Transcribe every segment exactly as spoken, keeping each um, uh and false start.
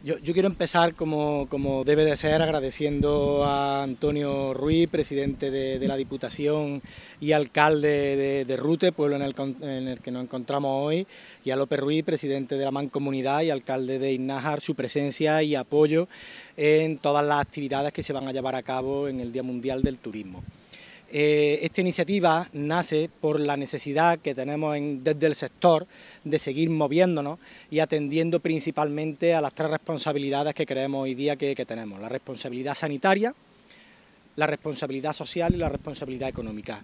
Yo, yo quiero empezar como, como debe de ser, agradeciendo a Antonio Ruiz, presidente de, de la Diputación y alcalde de, de Rute, pueblo en el, en el que nos encontramos hoy, y a López Ruiz, presidente de la Mancomunidad y alcalde de Iznájar, su presencia y apoyo en todas las actividades que se van a llevar a cabo en el Día Mundial del Turismo. Eh, esta iniciativa nace por la necesidad que tenemos en, desde el sector de seguir moviéndonos y atendiendo principalmente a las tres responsabilidades que creemos hoy día que, que tenemos: la responsabilidad sanitaria, la responsabilidad social y la responsabilidad económica.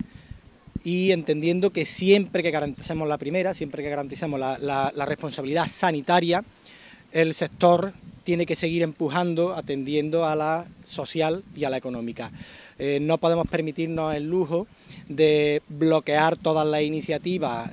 Y entendiendo que siempre que garanticemos la primera, siempre que garanticemos la, la, la responsabilidad sanitaria, el sector tiene que seguir empujando, atendiendo a la social y a la económica. Eh, no podemos permitirnos el lujo de bloquear todas las iniciativas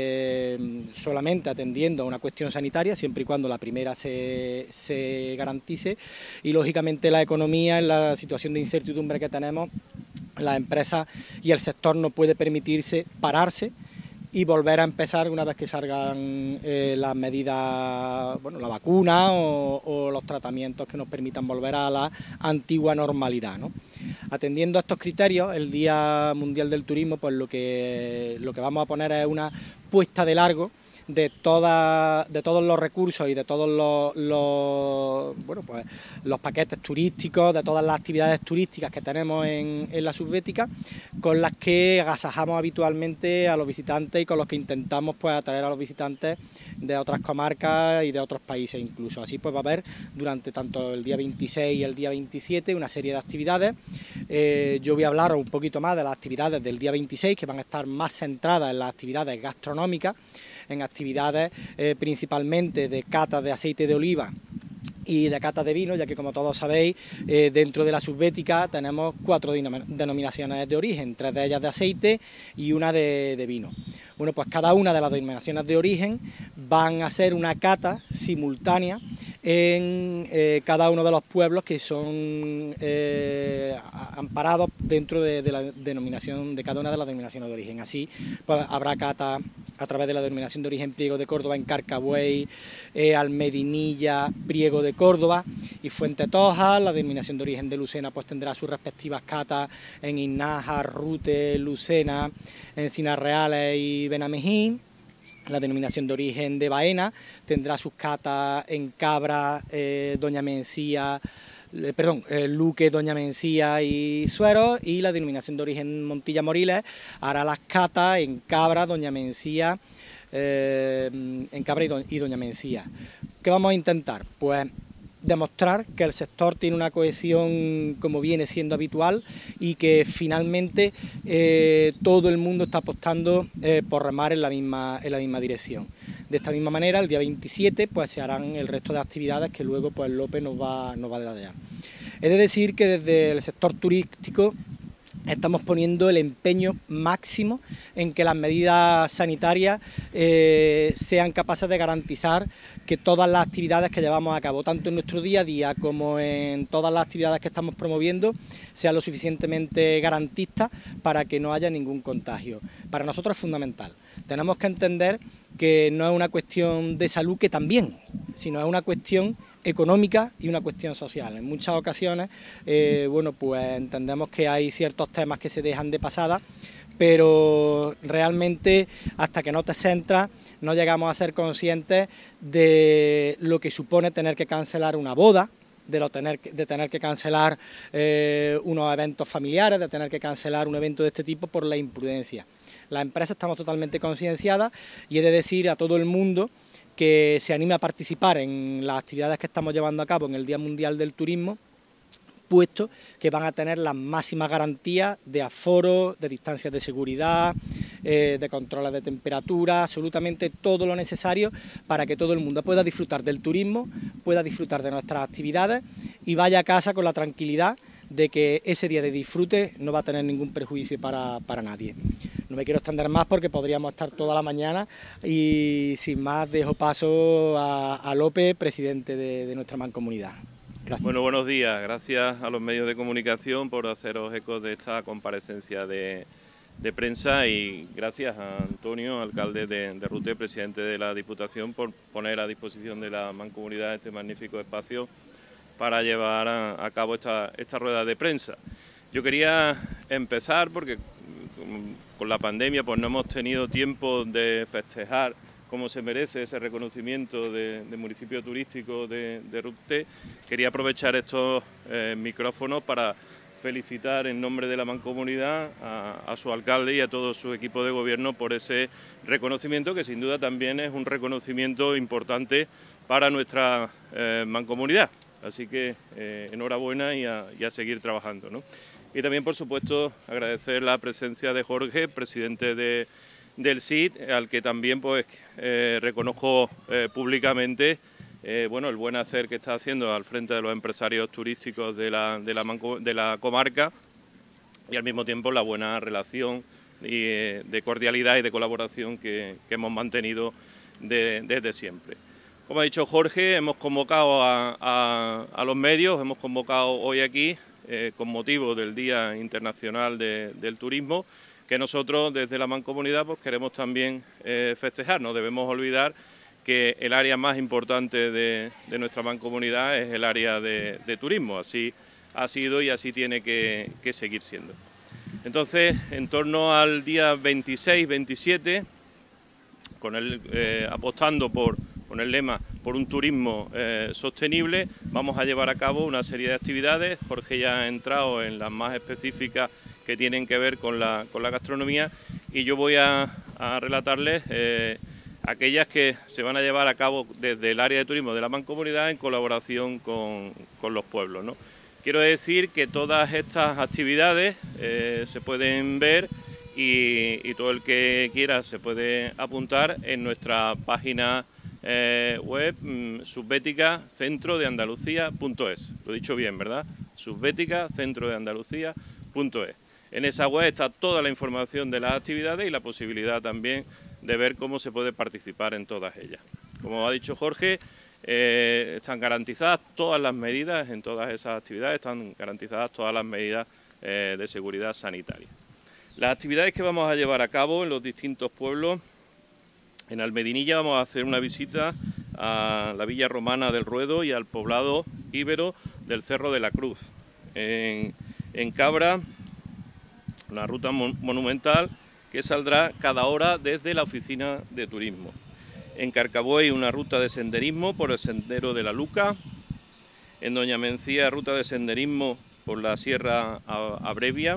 eh, solamente atendiendo a una cuestión sanitaria, siempre y cuando la primera se, se garantice, y lógicamente la economía, en la situación de incertidumbre que tenemos, las empresas y el sector no puede permitirse pararse y volver a empezar una vez que salgan eh, las medidas, bueno, la vacuna o, o los tratamientos que nos permitan volver a la antigua normalidad, ¿no? Atendiendo a estos criterios, el Día Mundial del Turismo, pues lo que, lo que vamos a poner es una puesta de largo de, toda, de todos los recursos y de todos los, los, bueno, pues, los paquetes turísticos, de todas las actividades turísticas que tenemos en, en la Subbética, con las que agasajamos habitualmente a los visitantes y con los que intentamos pues, atraer a los visitantes de otras comarcas y de otros países incluso. Así pues va a haber durante tanto el día veintiséis y el día veintisiete una serie de actividades. Eh, yo voy a hablar un poquito más de las actividades del día veintiséis, que van a estar más centradas en las actividades gastronómicas, en actividades eh, principalmente de catas de aceite de oliva y de catas de vino, ya que como todos sabéis, eh, dentro de la Subbética tenemos cuatro denominaciones de origen, tres de ellas de aceite y una de, de vino. Bueno, pues cada una de las denominaciones de origen van a hacer una cata simultánea en eh, cada uno de los pueblos que son eh, amparados dentro de, de la denominación de cada una de las denominaciones de origen. Así, pues habrá cata a través de la denominación de origen Priego de Córdoba en Carcabuey, eh, Almedinilla, Priego de Córdoba y Fuente Toja. La denominación de origen de Lucena pues tendrá sus respectivas catas en Iznájar, Rute, Lucena, Encinas Reales y Benamejí. La denominación de origen de Baena tendrá sus catas en Cabra, eh, Doña Mencía, eh, perdón, eh, Luque, Doña Mencía y Suero, y la denominación de origen Montilla Moriles hará las catas en Cabra, Doña Mencía, eh, en Cabra y, Do y Doña Mencía. ¿Qué vamos a intentar? Pues demostrar que el sector tiene una cohesión como viene siendo habitual y que finalmente eh, todo el mundo está apostando eh, por remar en la misma, en la misma dirección. De esta misma manera, el día veintisiete pues, se harán el resto de actividades que luego pues, López nos va, nos va a detallar. He de decir que desde el sector turístico estamos poniendo el empeño máximo en que las medidas sanitarias eh, sean capaces de garantizar que todas las actividades que llevamos a cabo, tanto en nuestro día a día como en todas las actividades que estamos promoviendo, sean lo suficientemente garantistas para que no haya ningún contagio. Para nosotros es fundamental. Tenemos que entender que no es una cuestión de salud, que también, sino es una cuestión económica y una cuestión social. En muchas ocasiones, eh, bueno, pues entendemos que hay ciertos temas que se dejan de pasada, pero realmente hasta que no te centras no llegamos a ser conscientes de lo que supone tener que cancelar una boda, de, lo tener, de tener que cancelar eh, unos eventos familiares, de tener que cancelar un evento de este tipo por la imprudencia. Las empresas estamos totalmente concienciadas y he de decir a todo el mundo que se anime a participar en las actividades que estamos llevando a cabo en el Día Mundial del Turismo, puesto que van a tener las máximas garantías de aforo, de distancias de seguridad, eh, de controles de temperatura, absolutamente todo lo necesario para que todo el mundo pueda disfrutar del turismo, pueda disfrutar de nuestras actividades y vaya a casa con la tranquilidad de que ese día de disfrute no va a tener ningún perjuicio para, para nadie. No me quiero extender más porque podríamos estar toda la mañana y sin más dejo paso a, a López, presidente de, de nuestra mancomunidad. Gracias. Bueno, buenos días. Gracias a los medios de comunicación por haceros eco de esta comparecencia de, de prensa, y gracias a Antonio, alcalde de, de Rute, presidente de la Diputación, por poner a disposición de la Mancomunidad este magnífico espacio para llevar a, a cabo esta, esta rueda de prensa. Yo quería empezar porque con la pandemia pues no hemos tenido tiempo de festejar como se merece ese reconocimiento de, de municipio turístico de, de Rute. Quería aprovechar estos eh, micrófonos para felicitar en nombre de la Mancomunidad a, a su alcalde y a todo su equipo de gobierno por ese reconocimiento, que sin duda también es un reconocimiento importante para nuestra eh, Mancomunidad. Así que eh, enhorabuena y a, y a seguir trabajando, ¿no? Y también, por supuesto, agradecer la presencia de Jorge, presidente de, del S I D, al que también pues eh, reconozco eh, públicamente eh, bueno, el buen hacer que está haciendo al frente de los empresarios turísticos de la, de la, de la comarca, y al mismo tiempo la buena relación y, eh, de cordialidad y de colaboración que, que hemos mantenido de, desde siempre. Como ha dicho Jorge, hemos convocado a, a, a los medios, hemos convocado hoy aquí eh, con motivo del Día Internacional de, del Turismo, que nosotros desde la Mancomunidad pues queremos también eh, festejar. No debemos olvidar que el área más importante de, de nuestra Mancomunidad es el área de, de turismo, así ha sido y así tiene que, que seguir siendo. Entonces, en torno al día veintiséis veintisiete, con el, eh, apostando por con el lema por un turismo eh, sostenible, vamos a llevar a cabo una serie de actividades. Jorge ya ha entrado en las más específicas que tienen que ver con la, con la gastronomía, y yo voy a, a relatarles eh, aquellas que se van a llevar a cabo desde el área de turismo de la Mancomunidad en colaboración con, con los pueblos, ¿no? Quiero decir que todas estas actividades eh, se pueden ver y, y todo el que quiera se puede apuntar en nuestra página Eh, web mmm, subbética centro de andalucía punto es. Lo he dicho bien, ¿verdad? subbética centro de andalucía punto es. En esa web está toda la información de las actividades y la posibilidad también de ver cómo se puede participar en todas ellas. Como ha dicho Jorge, eh, están garantizadas todas las medidas en todas esas actividades, están garantizadas todas las medidas eh, de seguridad sanitaria. Las actividades que vamos a llevar a cabo en los distintos pueblos: en Almedinilla vamos a hacer una visita a la Villa Romana del Ruedo y al poblado íbero del Cerro de la Cruz. En, en Cabra, una ruta mon monumental que saldrá cada hora desde la oficina de turismo. En Carcabuey, una ruta de senderismo por el Sendero de la Luca. En Doña Mencía, ruta de senderismo por la Sierra Abrevia.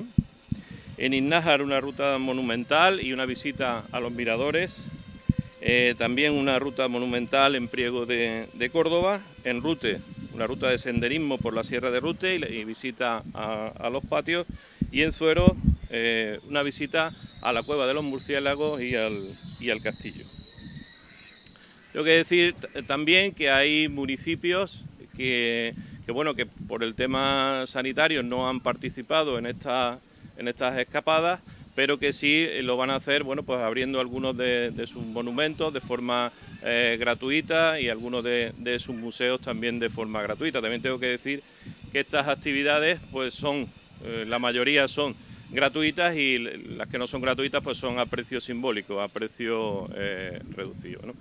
En Iznájar, una ruta monumental y una visita a los miradores. Eh, también una ruta monumental en Priego de, de Córdoba. En Rute, una ruta de senderismo por la Sierra de Rute y, y visita a, a los patios. Y en Zuero, eh, una visita a la Cueva de los Murciélagos y al, y al castillo. Tengo que decir también que hay municipios que, que, bueno, que por el tema sanitario no han participado en, esta, en estas escapadas, pero que sí lo van a hacer, bueno, pues abriendo algunos de, de sus monumentos de forma eh, gratuita y algunos de, de sus museos también de forma gratuita. También tengo que decir que estas actividades, pues son, eh, la mayoría son gratuitas, y las que no son gratuitas pues son a precio simbólico, a precio eh, reducido, ¿no?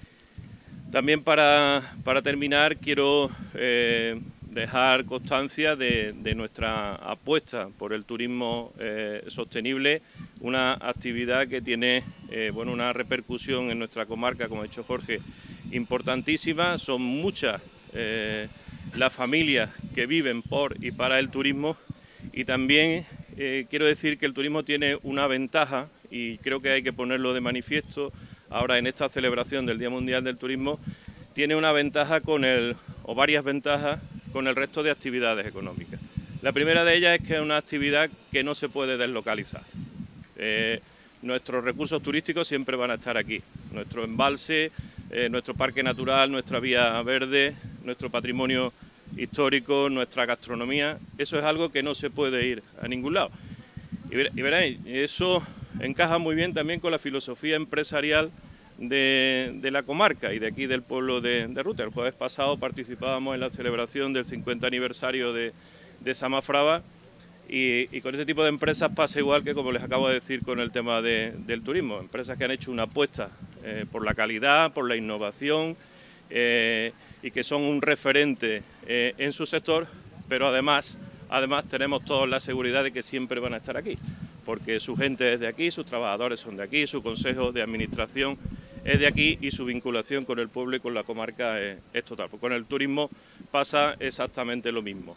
También para, para terminar quiero eh, dejar constancia de, de nuestra apuesta por el turismo eh, sostenible, una actividad que tiene eh, bueno, una repercusión en nuestra comarca, como ha dicho Jorge, importantísima. Son muchas eh, las familias que viven por y para el turismo, y también eh, quiero decir que el turismo tiene una ventaja, y creo que hay que ponerlo de manifiesto ahora en esta celebración del Día Mundial del Turismo. Tiene una ventaja con el, o varias ventajas con el resto de actividades económicas. La primera de ellas es que es una actividad que no se puede deslocalizar. Eh, nuestros recursos turísticos siempre van a estar aquí. Nuestro embalse, eh, nuestro parque natural, nuestra vía verde, nuestro patrimonio histórico, nuestra gastronomía, eso es algo que no se puede ir a ningún lado. Y, ver, y veréis, eso encaja muy bien también con la filosofía empresarial de, de la comarca y de aquí del pueblo de, de Rute. El jueves pasado participábamos en la celebración del cincuenta aniversario de, de Samafrava, Y, y con este tipo de empresas pasa igual que, como les acabo de decir, con el tema de, del turismo. Empresas que han hecho una apuesta eh, por la calidad, por la innovación eh, y que son un referente eh, en su sector, pero además, además tenemos todos la seguridad de que siempre van a estar aquí, porque su gente es de aquí, sus trabajadores son de aquí, su consejo de administración es de aquí y su vinculación con el pueblo y con la comarca es, es total. Pues con el turismo pasa exactamente lo mismo.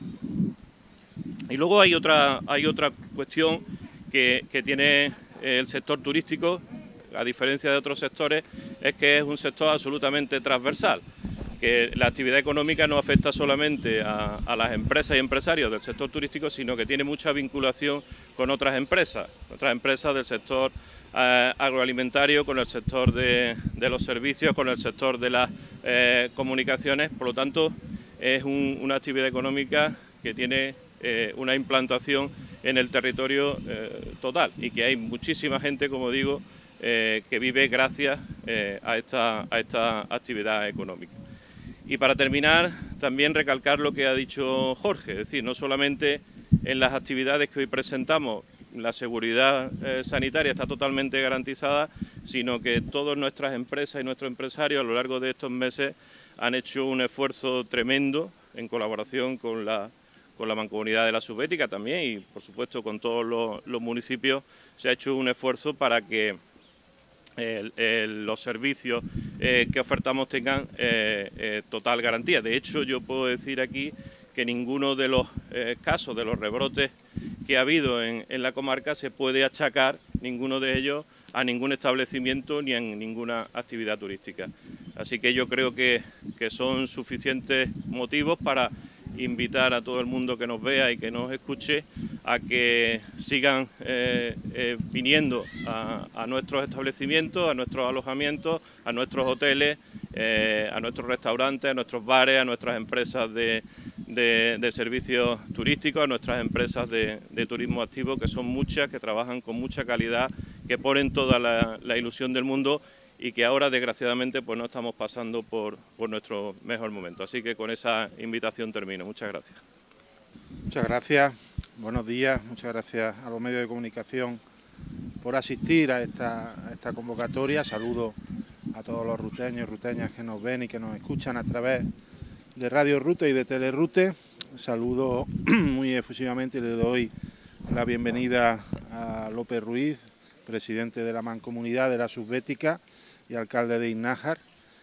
Y luego hay otra, hay otra cuestión que, que tiene el sector turístico, a diferencia de otros sectores, es que es un sector absolutamente transversal, que la actividad económica no afecta solamente a, a las empresas y empresarios del sector turístico, sino que tiene mucha vinculación con otras empresas, otras empresas del sector eh, agroalimentario, con el sector de, de los servicios, con el sector de las eh, comunicaciones. Por lo tanto, es un, una actividad económica que tiene eh, una implantación en el territorio eh, total y que hay muchísima gente, como digo, eh, que vive gracias eh, a, esta, a esta actividad económica. Y para terminar, también recalcar lo que ha dicho Jorge, es decir, no solamente en las actividades que hoy presentamos la seguridad eh, sanitaria está totalmente garantizada, sino que todas nuestras empresas y nuestros empresarios a lo largo de estos meses han hecho un esfuerzo tremendo en colaboración con la, con la Mancomunidad de la Subbética también y, por supuesto, con todos los, los municipios. Se ha hecho un esfuerzo para que El, el, los servicios eh, que ofertamos tengan eh, eh, total garantía. De hecho, yo puedo decir aquí que ninguno de los eh, casos, de los rebrotes que ha habido en, en la comarca se puede achacar, ninguno de ellos, a ningún establecimiento ni en ninguna actividad turística. Así que yo creo que, que son suficientes motivos para invitar a todo el mundo que nos vea y que nos escuche a que sigan eh, eh, viniendo a, a nuestros establecimientos, a nuestros alojamientos, a nuestros hoteles, eh, a nuestros restaurantes, a nuestros bares, a nuestras empresas de, de, de servicios turísticos, a nuestras empresas de, de turismo activo, que son muchas, que trabajan con mucha calidad, que ponen toda la, la ilusión del mundo y que ahora, desgraciadamente, pues no estamos pasando por, por nuestro mejor momento. Así que con esa invitación termino. Muchas gracias. Muchas gracias. Buenos días. Muchas gracias a los medios de comunicación por asistir a esta, a esta convocatoria. Saludo a todos los ruteños y ruteñas que nos ven y que nos escuchan a través de Radio Rute y de Telerute. Saludo muy efusivamente y le doy la bienvenida a López Ruiz, presidente de la Mancomunidad de la Subbética y alcalde de Iznájar,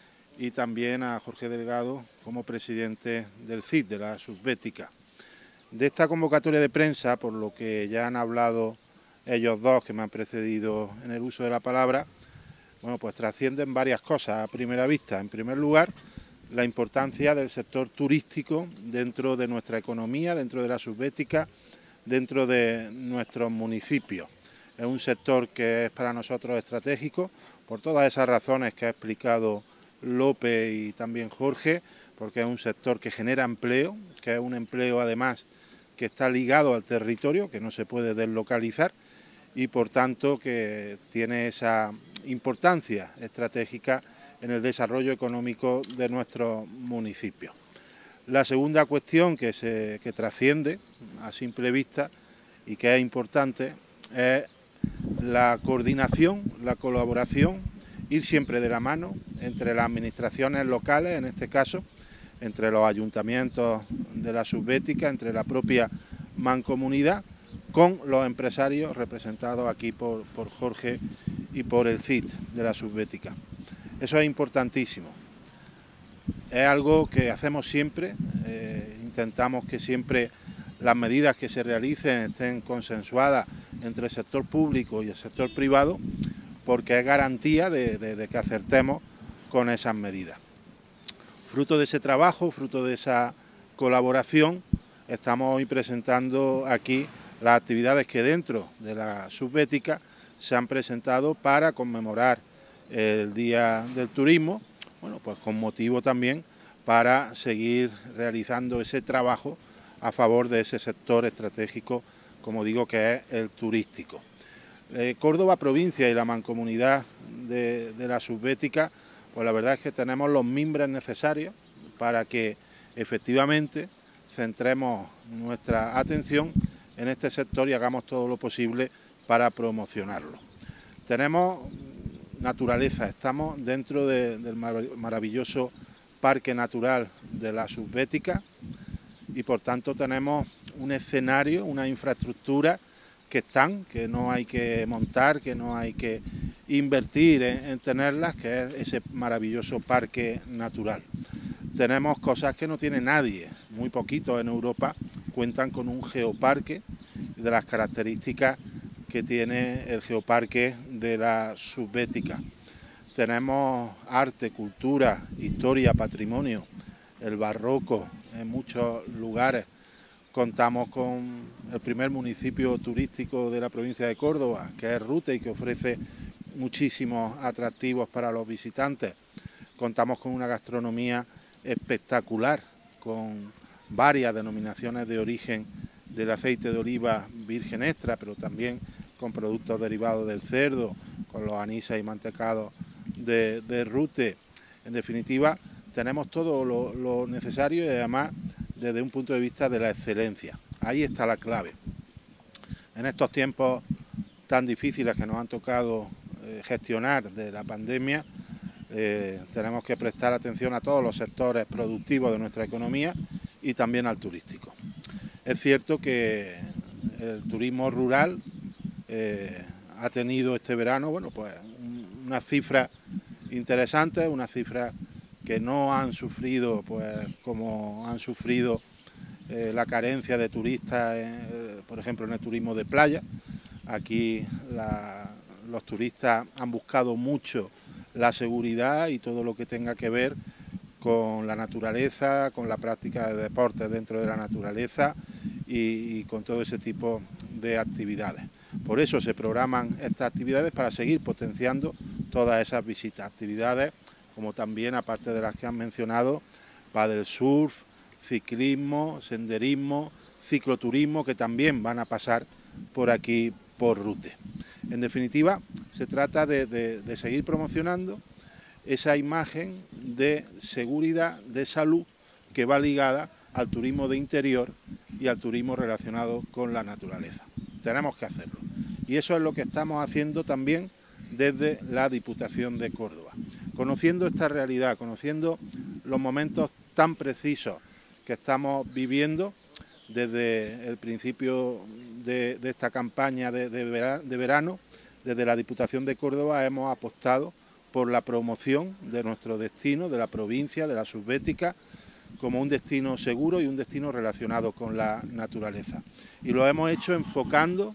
y también a Jorge Delgado como presidente del C I D, de la Subbética. De esta convocatoria de prensa, por lo que ya han hablado ellos dos que me han precedido en el uso de la palabra, bueno, pues trascienden varias cosas a primera vista. En primer lugar, la importancia del sector turístico dentro de nuestra economía, dentro de la Subbética, dentro de nuestros municipios. Es un sector que es para nosotros estratégico, por todas esas razones que ha explicado López y también Jorge, porque es un sector que genera empleo, que es un empleo además que está ligado al territorio, que no se puede deslocalizar y por tanto que tiene esa importancia estratégica en el desarrollo económico de nuestros municipios. La segunda cuestión que, se, que trasciende a simple vista y que es importante es la coordinación, la colaboración, ir siempre de la mano entre las administraciones locales, en este caso, entre los ayuntamientos de la Subbética, entre la propia mancomunidad, con los empresarios representados aquí por, por Jorge y por el C I D de la Subbética. Eso es importantísimo. Es algo que hacemos siempre, eh, intentamos que siempre las medidas que se realicen estén consensuadas entre el sector público y el sector privado, porque es garantía de, de, de que acertemos con esas medidas. Fruto de ese trabajo, fruto de esa colaboración, estamos hoy presentando aquí las actividades que dentro de la Subbética se han presentado para conmemorar el Día del Turismo, bueno, pues con motivo también para seguir realizando ese trabajo a favor de ese sector estratégico, como digo, que es el turístico. Eh, Córdoba provincia y la mancomunidad de, de la Subbética, pues la verdad es que tenemos los mimbres necesarios para que efectivamente centremos nuestra atención en este sector y hagamos todo lo posible para promocionarlo. Tenemos naturaleza, estamos dentro de, del maravilloso Parque Natural de la Subbética y por tanto tenemos un escenario, una infraestructura que están, que no hay que montar, que no hay que invertir en, en tenerlas, que es ese maravilloso parque natural. Tenemos cosas que no tiene nadie, muy poquitos en Europa cuentan con un geoparque de las características que tiene el geoparque de la Subbética. Tenemos arte, cultura, historia, patrimonio, el barroco en muchos lugares. Contamos con el primer municipio turístico de la provincia de Córdoba, que es Rute y que ofrece muchísimos atractivos para los visitantes. Contamos con una gastronomía espectacular, con varias denominaciones de origen del aceite de oliva virgen extra, pero también con productos derivados del cerdo, con los anises y mantecados de, de Rute. En definitiva, tenemos todo lo, lo necesario y además desde un punto de vista de la excelencia. Ahí está la clave. En estos tiempos tan difíciles que nos han tocado eh, gestionar de la pandemia, eh, tenemos que prestar atención a todos los sectores productivos de nuestra economía y también al turístico. Es cierto que el turismo rural eh, ha tenido este verano, bueno, pues una cifra interesante, una cifra que no han sufrido, pues como han sufrido eh, la carencia de turistas, eh, por ejemplo, en el turismo de playa. Aquí la, los turistas han buscado mucho la seguridad y todo lo que tenga que ver con la naturaleza, con la práctica de deportes dentro de la naturaleza y, y con todo ese tipo de actividades. Por eso se programan estas actividades para seguir potenciando todas esas visitas, actividades como también, aparte de las que han mencionado, paddle surf, ciclismo, senderismo, cicloturismo, que también van a pasar por aquí, por Rute. En definitiva, se trata de, de, de seguir promocionando esa imagen de seguridad, de salud, que va ligada al turismo de interior y al turismo relacionado con la naturaleza. Tenemos que hacerlo. Y eso es lo que estamos haciendo también desde la Diputación de Córdoba. Conociendo esta realidad, conociendo los momentos tan precisos que estamos viviendo desde el principio de, de esta campaña de, de, verano, de verano, desde la Diputación de Córdoba hemos apostado por la promoción de nuestro destino, de la provincia, de la Subbética, como un destino seguro y un destino relacionado con la naturaleza. Y lo hemos hecho enfocando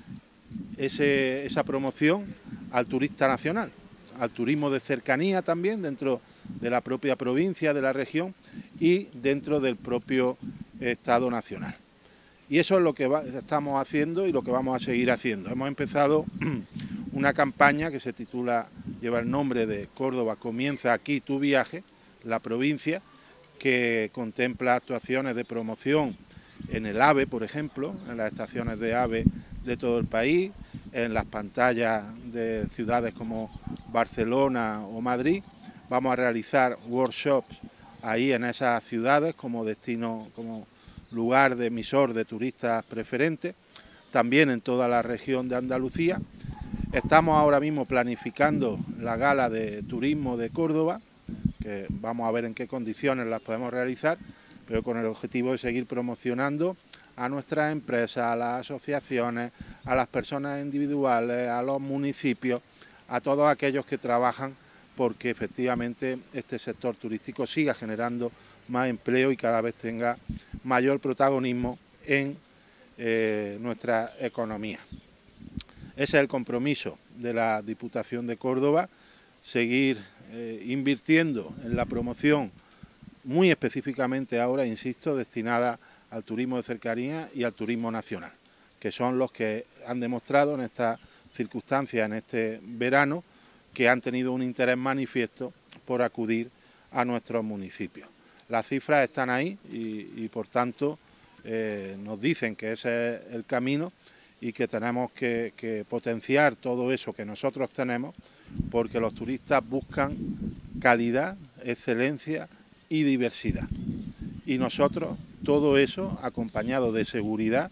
ese, esa promoción al turista nacional, al turismo de cercanía también dentro de la propia provincia, de la región y dentro del propio Estado nacional. Y eso es lo que va, estamos haciendo y lo que vamos a seguir haciendo. Hemos empezado una campaña que se titula, lleva el nombre de Córdoba comienza aquí tu viaje, la provincia, que contempla actuaciones de promoción en el AVE, por ejemplo, en las estaciones de AVE de todo el país, en las pantallas de ciudades como Barcelona o Madrid. Vamos a realizar workshops ahí en esas ciudades como destino, como lugar de emisor de turistas preferentes, también en toda la región de Andalucía. Estamos ahora mismo planificando la gala de turismo de Córdoba, que vamos a ver en qué condiciones las podemos realizar, pero con el objetivo de seguir promocionando a nuestras empresas, a las asociaciones, a las personas individuales, a los municipios, a todos aquellos que trabajan porque efectivamente este sector turístico siga generando más empleo y cada vez tenga mayor protagonismo en eh, nuestra economía. Ese es el compromiso de la Diputación de Córdoba, seguir eh, invirtiendo en la promoción, muy específicamente ahora, insisto, destinada al turismo de cercanía y al turismo nacional, que son los que han demostrado en estas circunstancias, en este verano, que han tenido un interés manifiesto por acudir a nuestros municipios. Las cifras están ahí y, y por tanto, eh, nos dicen que ese es el camino y que tenemos que, que potenciar todo eso que nosotros tenemos, porque los turistas buscan calidad, excelencia y diversidad. Y nosotros, todo eso, acompañado de seguridad,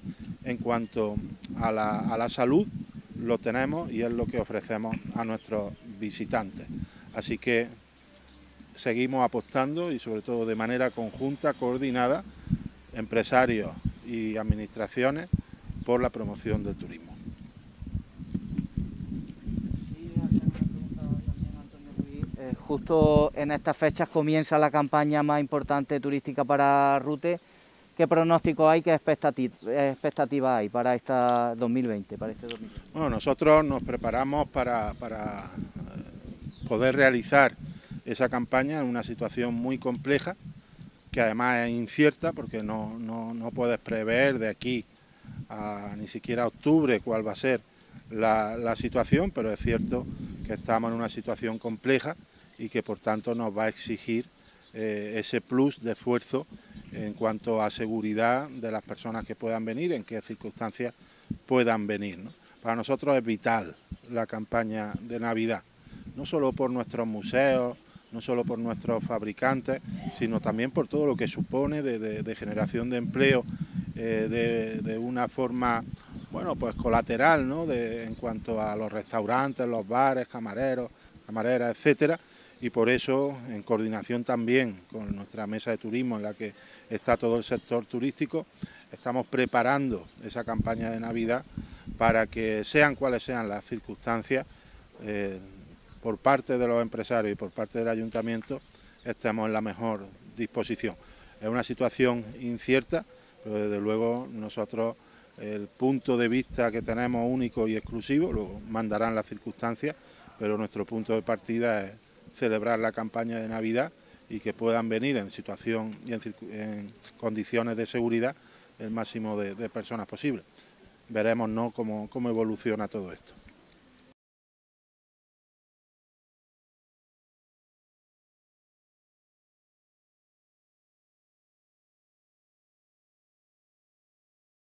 en cuanto a la, a la salud, lo tenemos y es lo que ofrecemos a nuestros visitantes. Así que seguimos apostando y sobre todo de manera conjunta, coordinada, empresarios y administraciones, por la promoción del turismo. Eh, justo en estas fechas comienza la campaña más importante turística para Rute. ¿Qué pronóstico hay, qué expectativas hay para esta dos mil veinte, para este dos mil veinte? Bueno, nosotros nos preparamos para, para poder realizar esa campaña en una situación muy compleja, que además es incierta porque no, no, no puedes prever de aquí a ni siquiera octubre cuál va a ser la, la situación, pero es cierto que estamos en una situación compleja y que por tanto nos va a exigir eh, ese plus de esfuerzo en cuanto a seguridad de las personas que puedan venir, en qué circunstancias puedan venir, ¿no? Para nosotros es vital la campaña de Navidad, no solo por nuestros museos, no solo por nuestros fabricantes, sino también por todo lo que supone de, de, de generación de empleo eh, de, de una forma, bueno, pues colateral, ¿no? De, en cuanto a los restaurantes, los bares, camareros, camareras, etcétera. Y por eso, en coordinación también con nuestra mesa de turismo, en la que está todo el sector turístico, estamos preparando esa campaña de Navidad para que, sean cuales sean las circunstancias, eh, por parte de los empresarios y por parte del ayuntamiento, estemos en la mejor disposición. Es una situación incierta, pero desde luego nosotros, el punto de vista que tenemos único y exclusivo, lo mandarán las circunstancias, pero nuestro punto de partida es celebrar la campaña de Navidad y que puedan venir en situación y en, en condiciones de seguridad el máximo de, de personas posible. Veremos, ¿no?, cómo, cómo evoluciona todo esto.